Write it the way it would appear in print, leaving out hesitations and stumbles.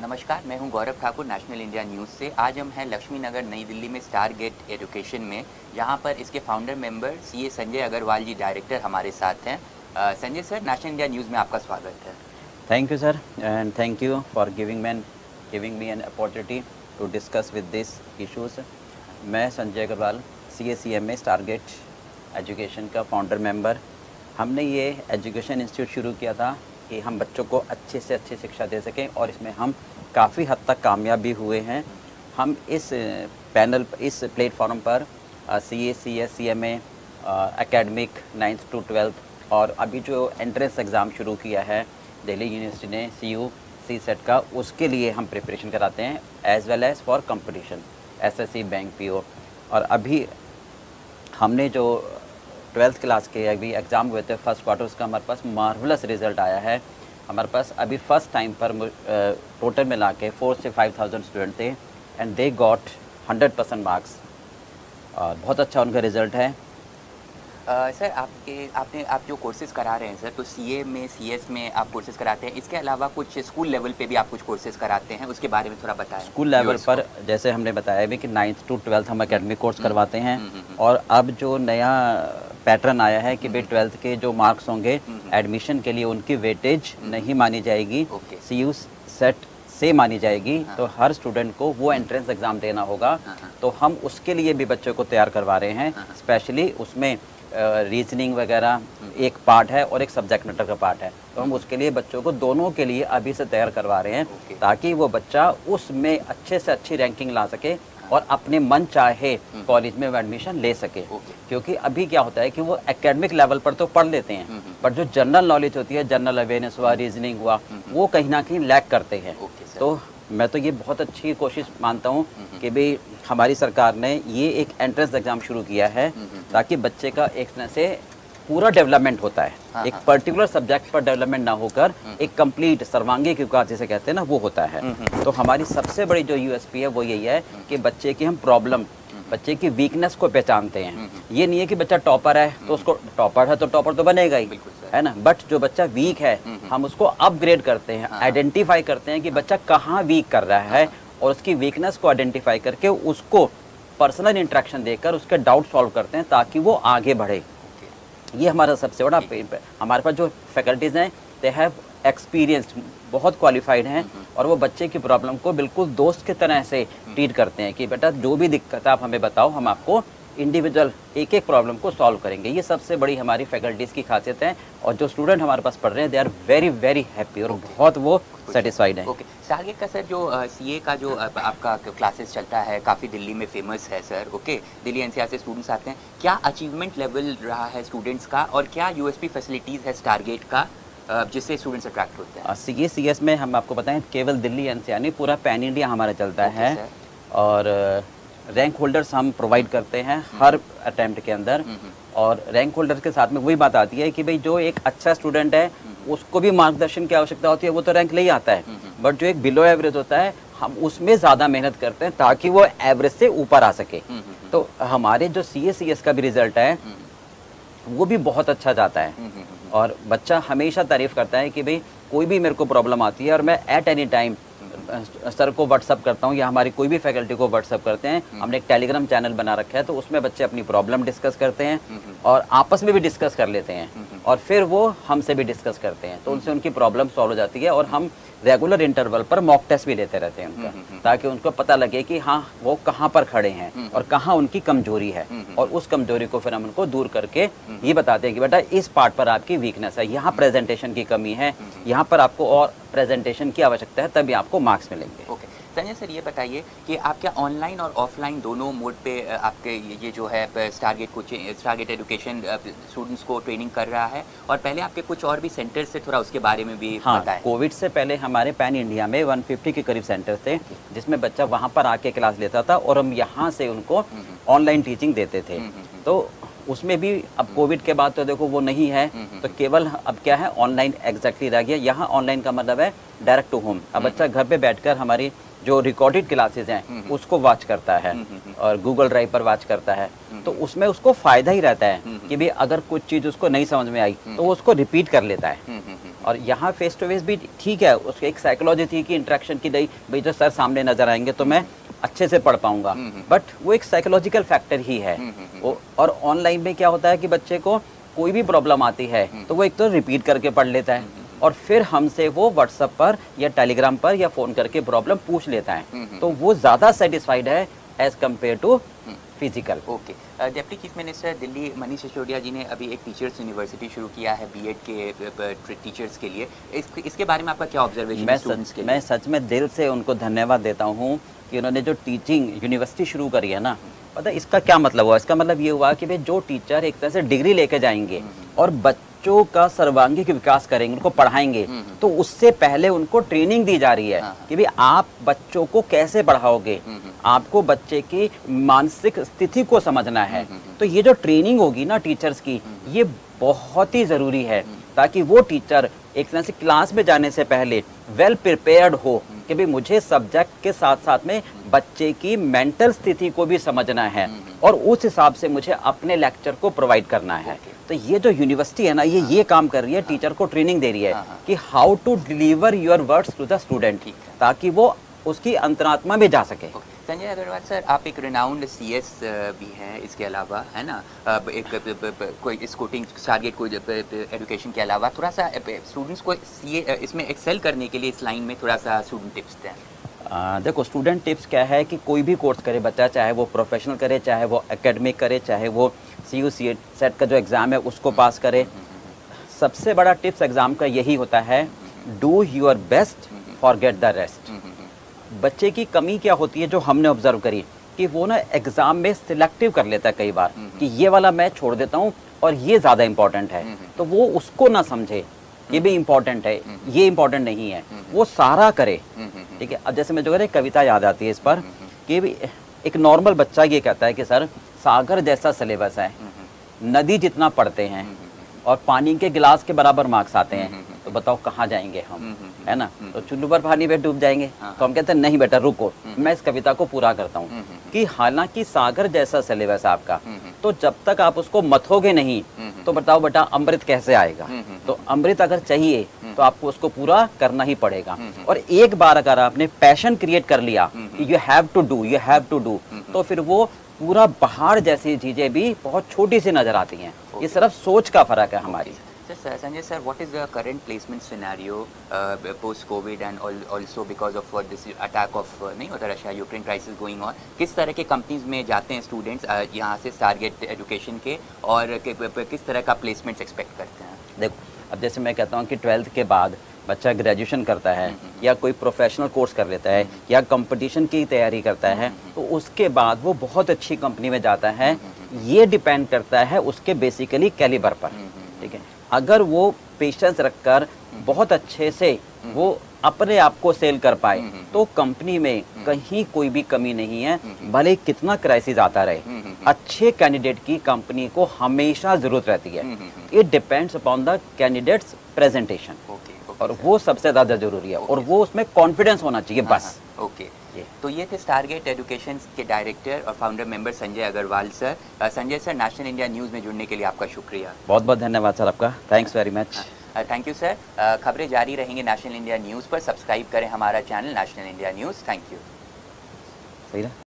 नमस्कार, मैं हूं Gaurav Thakur national India news से। आज हम हैं लक्ष्मी नगर नई दिल्ली में स्टार गेट एजुकेशन में, जहां पर इसके founder member CA Sanjay Agarwal ji director हमारे साथ हैं। Sanjay sir, national India news में आपका स्वागत है। Thank you, sir, and thank you for giving me an opportunity to discuss with these issues. मैं संजय अग्रवाल CACM में स्टारगेट एजुकेशन का फाउंडर मेंबर। हमने ये एजुकेशन इंस्टीट्यूट शुरू किया था कि हम बच्चों को अच्छे से अच्छी शिक्षा दे सकें, और इसमें हम काफ़ी हद तक कामयाब भी हुए हैं। हम इस प्लेटफॉर्म पर CA, CS, CMA, academic 9th to 12th और अभी जो एंट्रेंस एग्ज़ाम शुरू किया है दिल्ली यूनिवर्सिटी ने CU CSET का, उसके लिए हम प्रिपरेशन कराते हैं as well as for competition SSC, bank, PO। और अभी हमने जो 12th क्लास के अभी एग्ज़ाम हुए थे फर्स्ट क्वार्टर, उसका हमारे पास मार्वलस रिज़ल्ट आया है। हमारे पास अभी फर्स्ट टाइम पर टोटल मिला के 4,000 से 5,000 स्टूडेंट थे एंड दे गॉट 100% मार्क्स, और बहुत अच्छा उनका रिज़ल्ट है। सर, आप जो कोर्सेज़ करा रहे हैं सर, तो CA में, CS में आप कोर्सेज़ कराते हैं। इसके अलावा कुछ स्कूल लेवल पे भी आप कुछ कोर्सेज़ कराते हैं, उसके बारे में थोड़ा बताएं। स्कूल लेवल पर जैसे हमने बताया भी कि 9th to 12th हम एकेडमिक कोर्स करवाते हैं, और अब जो नया पैटर्न आया है कि भाई 12th के जो मार्क्स होंगे एडमिशन के लिए उनकी वेटेज नहीं मानी जाएगी, CU सेट से मानी जाएगी। तो हर स्टूडेंट को वो एंट्रेंस एग्ज़ाम देना होगा। तो हम उसके लिए भी बच्चों को तैयार करवा रहे हैं। स्पेशली उसमें रीजनिंग वगैरह एक पार्ट है और एक सब्जेक्ट मैटर का पार्ट है। तो हम उसके लिए बच्चों को दोनों के लिए अभी से तैयार करवा रहे हैं, ताकि वो बच्चा उसमें अच्छे से अच्छी रैंकिंग ला सके और अपने मन चाहे कॉलेज में एडमिशन ले सके। क्योंकि अभी क्या होता है कि वो एकेडमिक लेवल पर तो पढ़ लेते हैं, पर जो जनरल नॉलेज होती है, जनरल अवेयरनेस हुआ, रीजनिंग हुआ, वो कहीं ना कहीं लैक करते हैं। तो मैं तो ये बहुत अच्छी कोशिश मानता हूँ कि भाई हमारी सरकार ने ये एक एंट्रेंस एग्ज़ाम शुरू किया है, ताकि बच्चे का एक तरह से पूरा डेवलपमेंट होता है। एक पर्टिकुलर सब्जेक्ट पर डेवलपमेंट ना होकर एक कंप्लीट सर्वांगीण विकास जिसे कहते हैं ना, वो होता है। तो हमारी सबसे बड़ी जो USP है वो यही है कि बच्चे की हम प्रॉब्लम, बच्चे की वीकनेस को पहचानते हैं। ये नहीं है कि बच्चा टॉपर है तो उसको टॉपर है तो टॉपर तो बनेगा ही, है ना। बट जो बच्चा वीक है हम उसको अपग्रेड करते हैं, आइडेंटिफाई करते हैं कि बच्चा कहाँ वीक कर रहा है, और उसकी वीकनेस को आइडेंटिफाई करके उसको पर्सनल इंटरेक्शन देकर उसके डाउट सॉल्व करते हैं, ताकि वो आगे बढ़े। ये हमारा सबसे बड़ा हमारे पास जो फैकल्टीज़ हैं दे हैव एक्सपीरियंस्ड, बहुत क्वालिफाइड हैं, और वो बच्चे की प्रॉब्लम को बिल्कुल दोस्त की तरह से ट्रीट करते हैं कि बेटा जो भी दिक्कत है आप हमें बताओ, हम आपको इंडिविजुअल एक एक प्रॉब्लम को सॉल्व करेंगे। ये सबसे बड़ी हमारी फैकल्टीज़ की खासियत है, और जो स्टूडेंट हमारे पास पढ़ रहे हैं they are very very happy और बहुत वो सेटिस्फाइड हैं। ओके, टारगेट का सर जो CA का जो आपका क्लासेस चलता है काफ़ी दिल्ली में फेमस है सर। ओके, दिल्ली NCR से स्टूडेंट्स आते हैं। क्या अचीवमेंट लेवल रहा है स्टूडेंट्स का, और क्या USP फैसिलिटीज़ है टारगेट का जिससे स्टूडेंट्स अट्रैक्ट होते हैं? CA CS में हम आपको बताएं केवल दिल्ली NCR नहीं, पूरा पैन इंडिया हमारा चलता है। और रैंक होल्डर्स हम प्रोवाइड करते हैं हर अटेम्प्ट के अंदर। और रैंक होल्डर्स के साथ में वही बात आती है कि भाई जो एक अच्छा स्टूडेंट है उसको भी मार्गदर्शन की आवश्यकता होती है, वो तो रैंक ले ही आता है। बट जो एक बिलो एवरेज होता है हम उसमें ज़्यादा मेहनत करते हैं ताकि वो एवरेज से ऊपर आ सके। तो हमारे जो CA CS का भी रिजल्ट है वो भी बहुत अच्छा जाता है, और बच्चा हमेशा तारीफ़ करता है कि भाई कोई भी मेरे को प्रॉब्लम आती है और मैं एट एनी टाइम सर को व्हाट्सअप करता हूँ, या हमारी कोई भी फैकल्टी को व्हाट्सअप करते हैं। हमने एक टेलीग्राम चैनल बना रखा है, तो उसमें बच्चे अपनी प्रॉब्लम डिस्कस करते हैं और आपस में भी डिस्कस कर लेते हैं, और फिर वो हमसे भी डिस्कस करते हैं, तो उनसे उनकी प्रॉब्लम सॉल्व हो जाती है। और हम रेगुलर इंटरवल पर मॉक टेस्ट भी लेते रहते हैं उनका, ताकि उनको पता लगे कि हाँ वो कहाँ पर खड़े हैं और कहाँ उनकी कमजोरी है, और उस कमजोरी को फिर हम उनको दूर करके ये बताते हैं कि बेटा इस पार्ट पर आपकी वीकनेस है, यहाँ प्रेजेंटेशन की कमी है, यहाँ पर आपको और प्रेजेंटेशन की आवश्यकता है, तभी आपको मार्क्स मिलेंगे। ओके, संजय सर ये बताइए कि आप क्या ऑनलाइन और ऑफलाइन दोनों मोड पे आपके ये जो है Stargate coaching, Stargate education students को ट्रेनिंग कर रहा है, और पहले आपके कुछ और भी सेंटर से थोड़ा उसके बारे में भी बताएं। कोविड से पहले हमारे पैन इंडिया में 150 के करीब सेंटर थे, जिसमें बच्चा वहाँ पर आके क्लास लेता था और हम यहाँ से उनको ऑनलाइन टीचिंग देते थे। तो उसमें भी अब कोविड के बाद तो देखो वो नहीं है, तो केवल अब क्या है ऑनलाइन एग्जैक्टली रह गया। यहाँ ऑनलाइन का मतलब है डायरेक्ट टू होम। अब बच्चा घर पे बैठकर हमारी जो रिकॉर्डेड क्लासेस हैं उसको वॉच करता है और गूगल ड्राइव पर वॉच करता है, तो उसमें उसको फ़ायदा ही रहता है कि भाई अगर कुछ चीज़ उसको नहीं समझ में आई तो वो उसको रिपीट कर लेता है। और यहाँ फेस टू फेस भी ठीक है, उसकी एक साइकोलॉजी थी कि इंटरेक्शन की, नहीं भाई जो सर सामने नजर आएंगे तो मैं अच्छे से पढ़ पाऊंगा, बट वो एक साइकोलॉजिकल फैक्टर ही है। और ऑनलाइन में क्या होता है कि बच्चे को कोई भी प्रॉब्लम आती है तो वो एक तो रिपीट करके पढ़ लेता है और फिर हमसे वो व्हाट्सएप पर या टेलीग्राम पर या फ़ोन करके प्रॉब्लम पूछ लेता है, तो वो ज़्यादा सेटिस्फाइड है as compare to physical. Okay, deputy chief minister Delhi Manish Sisodia ji ने अभी एक टीचर्स यूनिवर्सिटी शुरू किया है बीएड के टीचर्स के लिए, इसके बारे में आपका क्या ऑब्जर्वेशन है स्टूडेंट्स के लिए? मैं सच में दिल से उनको धन्यवाद देता हूँ कि उन्होंने जो टीचिंग यूनिवर्सिटी शुरू करी है ना, पता है इसका क्या मतलब हुआ? इसका मतलब ये हुआ कि भाई जो टीचर एक तरह से डिग्री लेके जाएंगे और बच्चों का सर्वांगीण विकास करेंगे, उनको पढ़ाएंगे, तो उससे पहले उनको ट्रेनिंग दी जा रही है कि भाई आप बच्चों को कैसे पढ़ाओगे, आपको बच्चे की मानसिक स्थिति को समझना है। तो ये जो ट्रेनिंग होगी ना टीचर्स की, ये बहुत ही ज़रूरी है ताकि वो टीचर एक तरह से क्लास में जाने से पहले वेल प्रिपेयर्ड हो कि भाई मुझे सब्जेक्ट के साथ साथ में बच्चे की मेंटल स्थिति को भी समझना है और उस हिसाब से मुझे अपने लेक्चर को प्रोवाइड करना है। तो ये जो यूनिवर्सिटी है ना, ये काम कर रही है, टीचर को ट्रेनिंग दे रही है कि how to deliver your words to the student, ताकि वो उसकी अंतरात्मा में जा सके। संजय अग्रवाल सर, आप एक रिनाउंड सीएस भी हैं, इसके अलावा है ना एक कोई स्कूटिंग टारगेट कोई एजुकेशन के अलावा थोड़ा सा स्टूडेंट्स को सीए इसमें एक्सेल करने के लिए इस लाइन में थोड़ा सा स्टूडेंट टिप्स दें। देखो स्टूडेंट टिप्स क्या है कि कोई भी कोर्स करे बच्चा, चाहे वो प्रोफेशनल करे, चाहे वो एकेडमिक करे, चाहे वो CU सेट का जो एग्ज़ाम है उसको पास करे, सबसे बड़ा टिप्स एग्ज़ाम का यही होता है, do your best forget the rest. बच्चे की कमी क्या होती है जो हमने ऑब्जर्व करी कि वो ना एग्ज़ाम में सिलेक्टिव कर लेता है कई बार कि ये वाला मैं छोड़ देता हूँ और ये ज़्यादा इम्पोर्टेंट है, तो वो उसको ना समझे ये भी इम्पोर्टेंट है, ये इम्पोर्टेंट नहीं है, वो सारा करे। ठीक है, अब जैसे मैं जो कह कविता याद आती है इस पर कि एक नॉर्मल बच्चा ये कहता है कि सर सागर जैसा सिलेबस है, नदी जितना पढ़ते हैं और पानी के गिलास के बराबर मार्क्स आते हैं, तो बताओ कहाँ जाएंगे हम, है ना? तो चुल्लू पर पानी में डूब जाएंगे। तो हम कहते हैं नहीं बेटा रुको, मैं इस कविता को पूरा करता हूँ कि हालांकि सागर जैसा सिलेबस आपका, तो जब तक आप उसको मथोगे नहीं तो बताओ बेटा अमृत कैसे आएगा? तो अमृत अगर चाहिए तो आपको उसको पूरा करना ही पड़ेगा। और एक बार अगर आपने पैशन क्रिएट कर लिया कि you have to do, you have to do, तो फिर वो पूरा पहाड़ जैसी चीजें भी बहुत छोटी सी नजर आती हैं। ये सिर्फ सोच का फर्क है हमारी। Sanjay sir, what is the current placement scenario post COVID and also because of what this attack of नहीं होता Russia Ukraine crisis going on, किस तरह के कंपनीज में जाते हैं स्टूडेंट्स यहाँ से टारगेट एजुकेशन के, और किस तरह का प्लेसमेंट्स एक्सपेक्ट करते हैं? देखो अब जैसे मैं कहता हूँ कि 12th के बाद बच्चा ग्रेजुएशन करता है या कोई प्रोफेशनल कोर्स कर लेता है या कंपटीशन की तैयारी करता है, तो उसके बाद वो बहुत अच्छी कंपनी में जाता है। ये डिपेंड करता है उसके बेसिकली कैलिबर पर। ठीक है, अगर वो पेशेंस रखकर बहुत अच्छे से वो अपने आप को सेल कर पाए तो कंपनी में कहीं कोई भी कमी नहीं है, भले कितना क्राइसिस आता रहे। अच्छे कैंडिडेट की कंपनी को हमेशा जरूरत रहती है। It depends upon the candidates presentation, और वो सबसे ज़्यादा जरूरी है, और वो उसमें कॉन्फिडेंस होना चाहिए बस। ओके, तो ये थे टारगेट एजुकेशन के डायरेक्टर और founder member Sanjay Agarwal sir. Sanjay sir, national India news में जुड़ने के लिए आपका शुक्रिया। बहुत बहुत धन्यवाद सर आपका, thanks very much. Thank you sir. खबरें जारी रहेंगी नेशनल इंडिया न्यूज़ पर, सब्सक्राइब करें हमारा channel national India news. Thank you. सही ना?